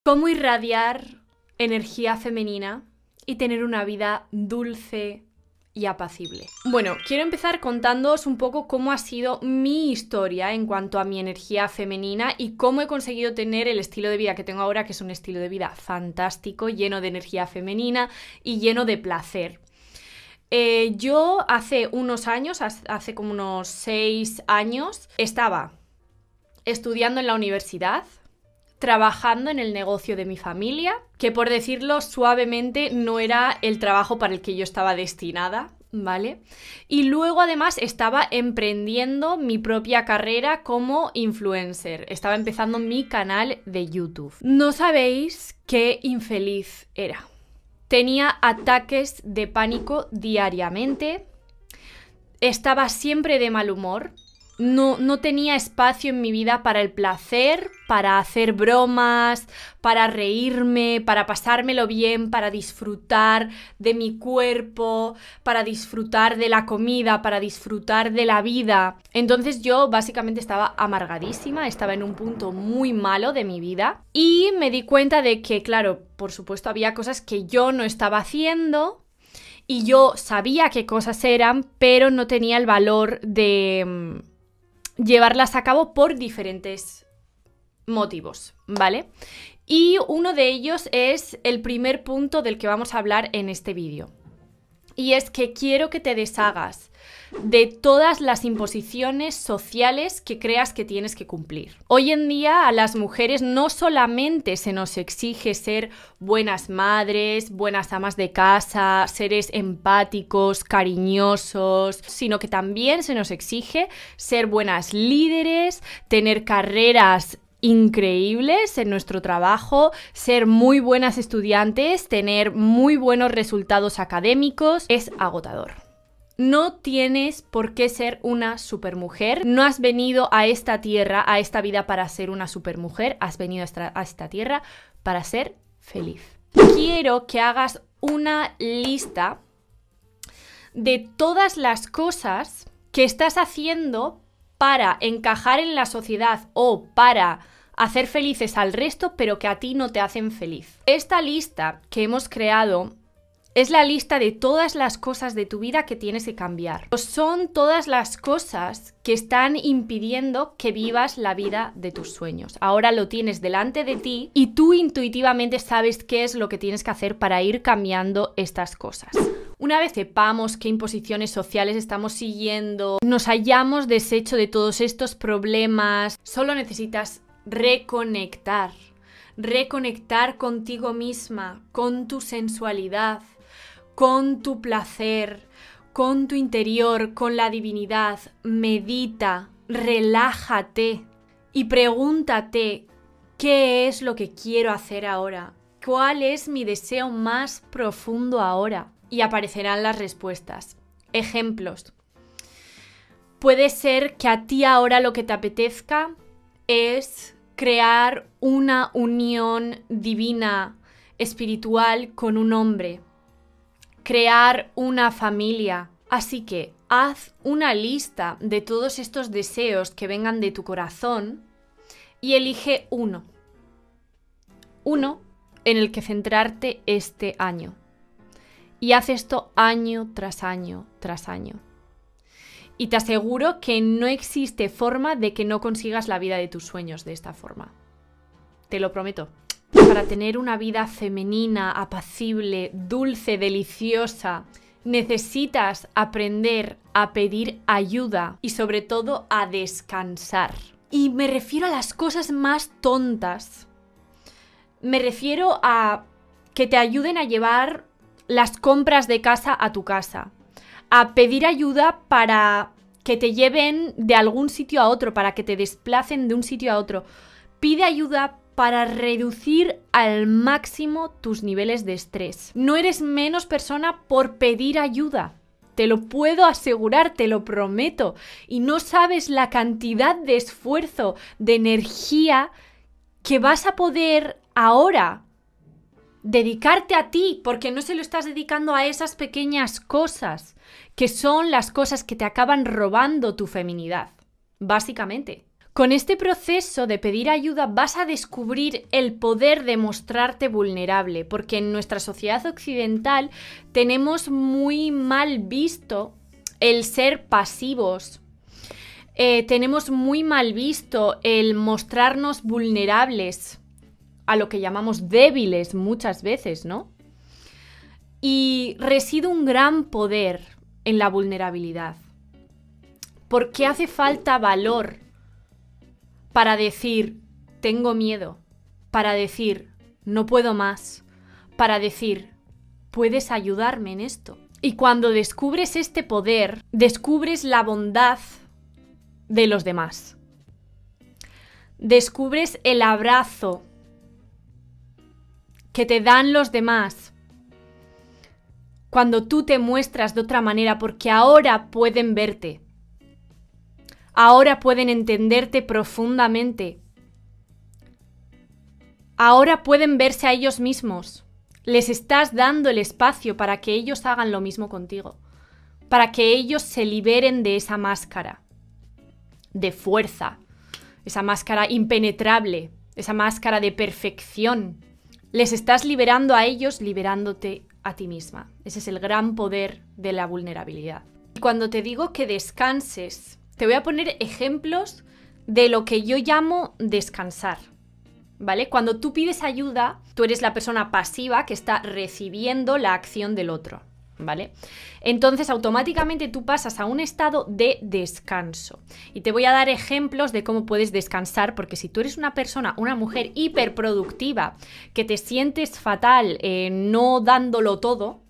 cómo irradiar energía femenina y tener una vida dulce y apacible. Bueno, quiero empezar contándoos un poco cómo ha sido mi historia en cuanto a mi energía femenina y cómo he conseguido tener el estilo de vida que tengo ahora, que es un estilo de vida fantástico, lleno de energía femenina y lleno de placer. Yo hace unos años, hace como unos 6 años, estaba estudiando en la universidad, trabajando en el negocio de mi familia, que por decirlo suavemente no era el trabajo para el que yo estaba destinada, ¿vale? Y luego además estaba emprendiendo mi propia carrera como influencer, estaba empezando mi canal de YouTube. No sabéis qué infeliz era. Tenía ataques de pánico diariamente, estaba siempre de mal humor. No tenía espacio en mi vida para el placer, para hacer bromas, para reírme, para pasármelo bien, para disfrutar de mi cuerpo, para disfrutar de la comida, para disfrutar de la vida. Entonces yo básicamente estaba amargadísima, estaba en un punto muy malo de mi vida y me di cuenta de que, claro, por supuesto había cosas que yo no estaba haciendo y yo sabía qué cosas eran, pero no tenía el valor de llevarlas a cabo por diferentes motivos, ¿vale? Y uno de ellos es el primer punto del que vamos a hablar en este vídeo. Y es que quiero que te deshagas de todas las imposiciones sociales que creas que tienes que cumplir. Hoy en día a las mujeres no solamente se nos exige ser buenas madres, buenas amas de casa, seres empáticos, cariñosos, sino que también se nos exige ser buenas líderes, tener carreras increíbles en nuestro trabajo, ser muy buenas estudiantes, tener muy buenos resultados académicos. Es agotador. No tienes por qué ser una supermujer. No has venido a esta tierra, a esta vida para ser una supermujer. Has venido a esta tierra para ser feliz. Quiero que hagas una lista de todas las cosas que estás haciendo para encajar en la sociedad o para hacer felices al resto, pero que a ti no te hacen feliz. Esta lista que hemos creado es la lista de todas las cosas de tu vida que tienes que cambiar. Son todas las cosas que están impidiendo que vivas la vida de tus sueños. Ahora lo tienes delante de ti y tú intuitivamente sabes qué es lo que tienes que hacer para ir cambiando estas cosas. Una vez sepamos qué imposiciones sociales estamos siguiendo, nos hayamos deshecho de todos estos problemas, solo necesitas reconectar contigo misma, con tu sensualidad, con tu placer, con tu interior, con la divinidad. Medita, relájate y pregúntate ¿qué es lo que quiero hacer ahora? ¿Cuál es mi deseo más profundo ahora? Y aparecerán las respuestas. Ejemplos. Puede ser que a ti ahora lo que te apetezca es crear una unión divina, espiritual con un hombre. Crear una familia. Así que haz una lista de todos estos deseos que vengan de tu corazón y elige uno. Uno en el que centrarte este año. Y haz esto año tras año tras año. Y te aseguro que no existe forma de que no consigas la vida de tus sueños de esta forma. Te lo prometo. Para tener una vida femenina, apacible, dulce, deliciosa, necesitas aprender a pedir ayuda y sobre todo a descansar. Y me refiero a las cosas más tontas. Me refiero a que te ayuden a llevar las compras de casa a tu casa, a pedir ayuda para que te lleven de algún sitio a otro, para que te desplacen de un sitio a otro. Pide ayuda para reducir al máximo tus niveles de estrés. No eres menos persona por pedir ayuda. Te lo puedo asegurar, te lo prometo. Y no sabes la cantidad de esfuerzo, de energía que vas a poder ahora dedicarte a ti, porque no se lo estás dedicando a esas pequeñas cosas, que son las cosas que te acaban robando tu feminidad, básicamente. Con este proceso de pedir ayuda vas a descubrir el poder de mostrarte vulnerable, porque en nuestra sociedad occidental tenemos muy mal visto el ser pasivos. Tenemos muy mal visto el mostrarnos vulnerables, a lo que llamamos débiles muchas veces, ¿no? Y reside un gran poder en la vulnerabilidad, porque hace falta valor para decir, tengo miedo, para decir, no puedo más, para decir, puedes ayudarme en esto. Y cuando descubres este poder, descubres la bondad de los demás. Descubres el abrazo que te dan los demás cuando tú te muestras de otra manera, porque ahora pueden verte. Ahora pueden entenderte profundamente. Ahora pueden verse a ellos mismos. Les estás dando el espacio para que ellos hagan lo mismo contigo. Para que ellos se liberen de esa máscara de fuerza, esa máscara impenetrable, esa máscara de perfección. Les estás liberando a ellos, liberándote a ti misma. Ese es el gran poder de la vulnerabilidad. Y cuando te digo que descanses, te voy a poner ejemplos de lo que yo llamo descansar, ¿vale? Cuando tú pides ayuda, tú eres la persona pasiva que está recibiendo la acción del otro, ¿vale? Entonces, automáticamente tú pasas a un estado de descanso. Y te voy a dar ejemplos de cómo puedes descansar, porque si tú eres una persona, una mujer hiperproductiva, que te sientes fatal no dándolo todo,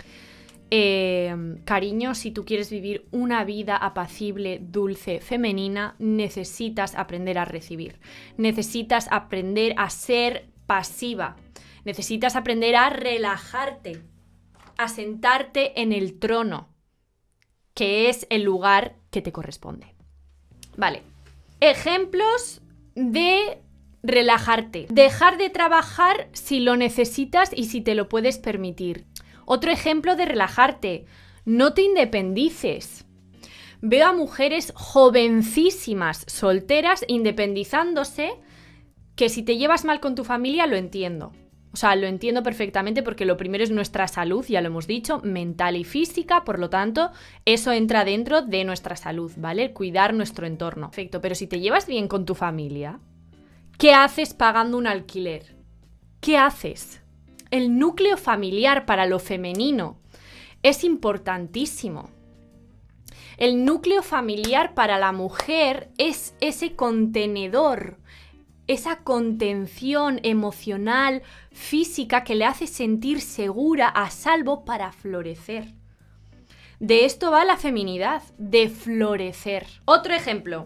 cariño, si tú quieres vivir una vida apacible, dulce, femenina, necesitas aprender a recibir. Necesitas aprender a ser pasiva. Necesitas aprender a relajarte, a sentarte en el trono, que es el lugar que te corresponde. Vale. Ejemplos de relajarte. Dejar de trabajar si lo necesitas y si te lo puedes permitir. Otro ejemplo de relajarte, no te independices. Veo a mujeres jovencísimas, solteras, independizándose, que si te llevas mal con tu familia lo entiendo. O sea, lo entiendo perfectamente porque lo primero es nuestra salud, ya lo hemos dicho, mental y física, por lo tanto, eso entra dentro de nuestra salud, ¿vale? El cuidar nuestro entorno. Perfecto, pero si te llevas bien con tu familia, ¿qué haces pagando un alquiler? ¿Qué haces? El núcleo familiar para lo femenino es importantísimo. El núcleo familiar para la mujer es ese contenedor, esa contención emocional, física que le hace sentir segura, a salvo para florecer. De esto va la feminidad, de florecer. Otro ejemplo.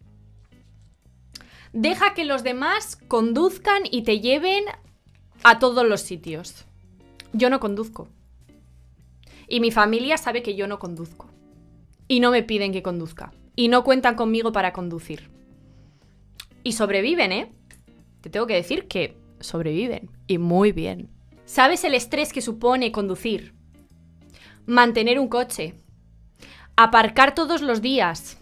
Deja que los demás conduzcan y te lleven a todos los sitios. Yo no conduzco. Y mi familia sabe que yo no conduzco. Y no me piden que conduzca. Y no cuentan conmigo para conducir. Y sobreviven, ¿eh? Te tengo que decir que sobreviven. Y muy bien. ¿Sabes el estrés que supone conducir? Mantener un coche. Aparcar todos los días.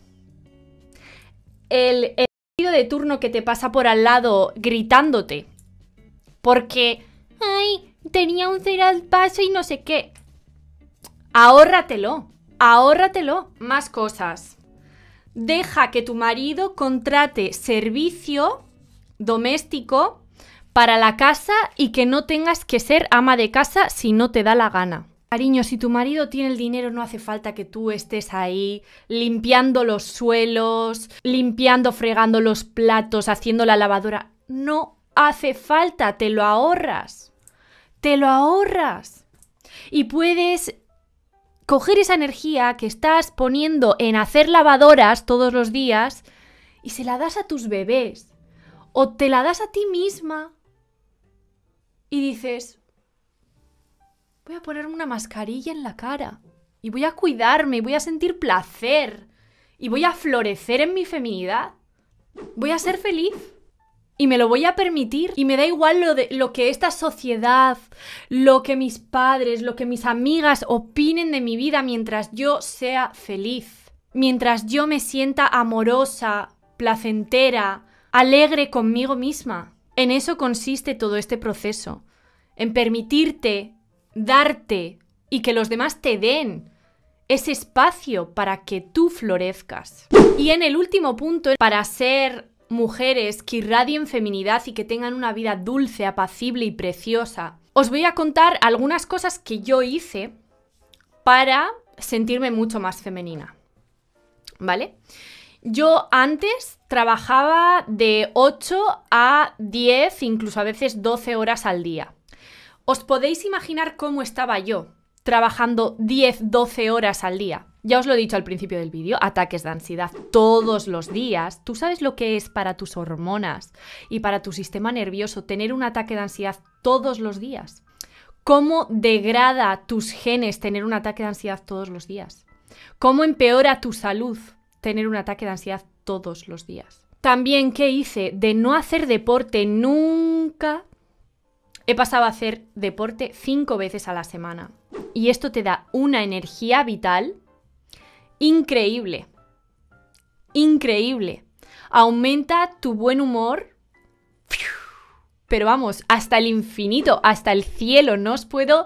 El de turno que te pasa por al lado gritándote. Porque, ay, tenía un cero al paso y no sé qué. Ahórratelo. Ahórratelo. Más cosas. Deja que tu marido contrate servicio doméstico para la casa y que no tengas que ser ama de casa si no te da la gana. Cariño, si tu marido tiene el dinero, no hace falta que tú estés ahí limpiando los suelos, limpiando, fregando los platos, haciendo la lavadora. No hace falta, te lo ahorras. Te lo ahorras. Y puedes coger esa energía que estás poniendo en hacer lavadoras todos los días y se la das a tus bebés. O te la das a ti misma y dices, voy a ponerme una mascarilla en la cara y voy a cuidarme y voy a sentir placer y voy a florecer en mi feminidad. Voy a ser feliz. Y me lo voy a permitir. Y me da igual lo que esta sociedad, lo que mis padres, lo que mis amigas opinen de mi vida mientras yo sea feliz. Mientras yo me sienta amorosa placentera, alegre conmigo misma. En eso consiste todo este proceso, en permitirte, darte y que los demás te den ese espacio para que tú florezcas. Y en el último punto, para ser mujeres que irradien feminidad y que tengan una vida dulce, apacible y preciosa, os voy a contar algunas cosas que yo hice para sentirme mucho más femenina, ¿vale? Yo antes trabajaba de 8 a 10, incluso a veces 12 horas al día. ¿Os podéis imaginar cómo estaba yo trabajando 10, 12 horas al día? Ya os lo he dicho al principio del vídeo, ataques de ansiedad todos los días. ¿Tú sabes lo que es para tus hormonas y para tu sistema nervioso tener un ataque de ansiedad todos los días? ¿Cómo degrada tus genes tener un ataque de ansiedad todos los días? ¿Cómo empeora tu salud tener un ataque de ansiedad todos los días? También, ¿qué hice? De no hacer deporte nunca, he pasado a hacer deporte 5 veces a la semana. Y esto te da una energía vital increíble. Increíble. Aumenta tu buen humor. Pero vamos, hasta el infinito, hasta el cielo. No os puedo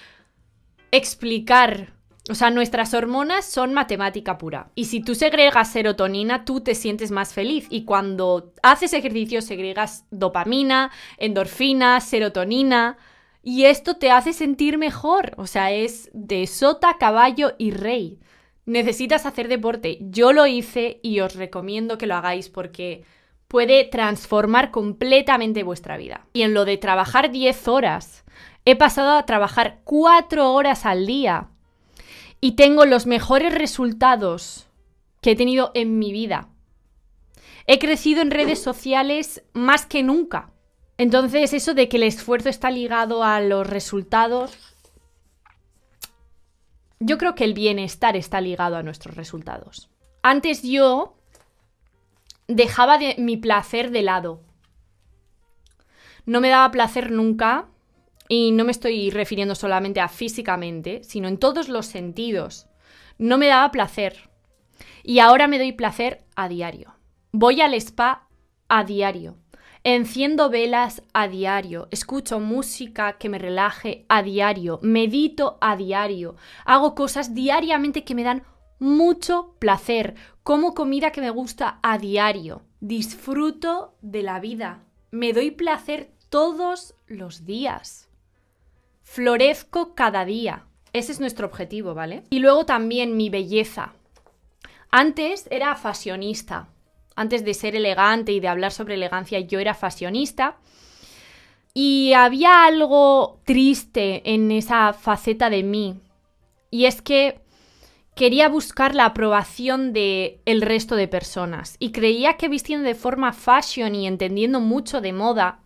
explicar. O sea, nuestras hormonas son matemática pura. Y si tú segregas serotonina, tú te sientes más feliz. Y cuando haces ejercicio, segregas dopamina, endorfina, serotonina. Y esto te hace sentir mejor. O sea, es de sota, caballo y rey. Necesitas hacer deporte. Yo lo hice y os recomiendo que lo hagáis porque puede transformar completamente vuestra vida. Y en lo de trabajar 10 horas, he pasado a trabajar 4 horas al día. Y tengo los mejores resultados que he tenido en mi vida. He crecido en redes sociales más que nunca. Entonces, eso de que el esfuerzo está ligado a los resultados, yo creo que el bienestar está ligado a nuestros resultados. Antes yo dejaba mi placer de lado. No me daba placer nunca. Y no me estoy refiriendo solamente a físicamente, sino en todos los sentidos. No me daba placer. Y ahora me doy placer a diario. Voy al spa a diario. Enciendo velas a diario. Escucho música que me relaje a diario. Medito a diario. Hago cosas diariamente que me dan mucho placer. Como comida que me gusta a diario. Disfruto de la vida. Me doy placer todos los días. Florezco cada día. Ese es nuestro objetivo, ¿vale? Y luego también mi belleza. Antes era fashionista. Antes de ser elegante y de hablar sobre elegancia, yo era fashionista. Y había algo triste en esa faceta de mí. Y es que quería buscar la aprobación del resto de personas. Y creía que vistiendo de forma fashion y entendiendo mucho de moda,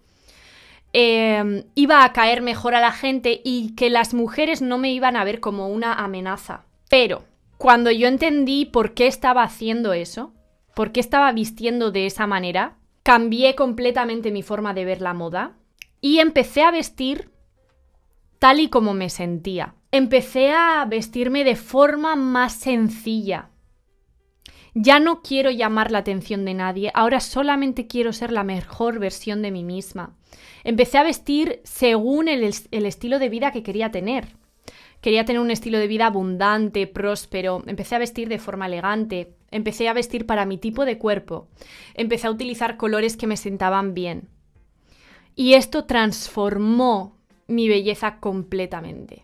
iba a caer mejor a la gente y que las mujeres no me iban a ver como una amenaza. Pero cuando yo entendí por qué estaba haciendo eso, por qué estaba vistiendo de esa manera, cambié completamente mi forma de ver la moda y empecé a vestir tal y como me sentía. Empecé a vestirme de forma más sencilla. Ya no quiero llamar la atención de nadie, ahora solamente quiero ser la mejor versión de mí misma. Empecé a vestir según el estilo de vida que quería tener. Quería tener un estilo de vida abundante, próspero. Empecé a vestir de forma elegante. Empecé a vestir para mi tipo de cuerpo. Empecé a utilizar colores que me sentaban bien. Y esto transformó mi belleza completamente.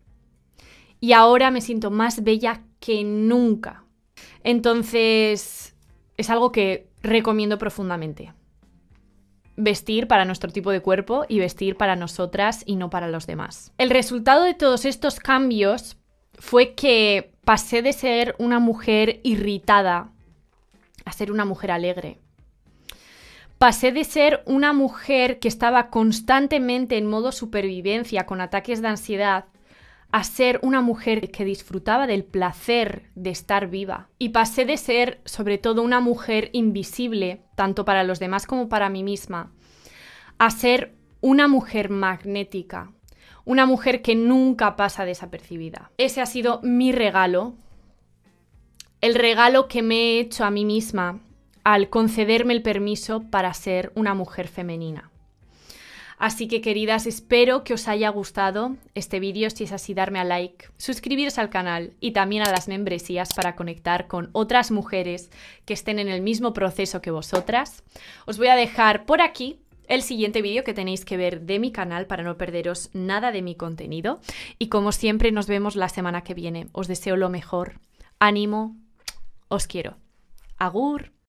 Y ahora me siento más bella que nunca. Entonces, es algo que recomiendo profundamente. Vestir para nuestro tipo de cuerpo y vestir para nosotras y no para los demás. El resultado de todos estos cambios fue que pasé de ser una mujer irritada a ser una mujer alegre. Pasé de ser una mujer que estaba constantemente en modo supervivencia con ataques de ansiedad a ser una mujer que disfrutaba del placer de estar viva. Y pasé de ser, sobre todo, una mujer invisible, tanto para los demás como para mí misma, a ser una mujer magnética, una mujer que nunca pasa desapercibida. Ese ha sido mi regalo, el regalo que me he hecho a mí misma al concederme el permiso para ser una mujer femenina. Así que, queridas, espero que os haya gustado este vídeo. Si es así, darme a like, suscribiros al canal y también a las membresías para conectar con otras mujeres que estén en el mismo proceso que vosotras. Os voy a dejar por aquí el siguiente vídeo que tenéis que ver de mi canal para no perderos nada de mi contenido. Y como siempre, nos vemos la semana que viene. Os deseo lo mejor. Ánimo. Os quiero. Agur.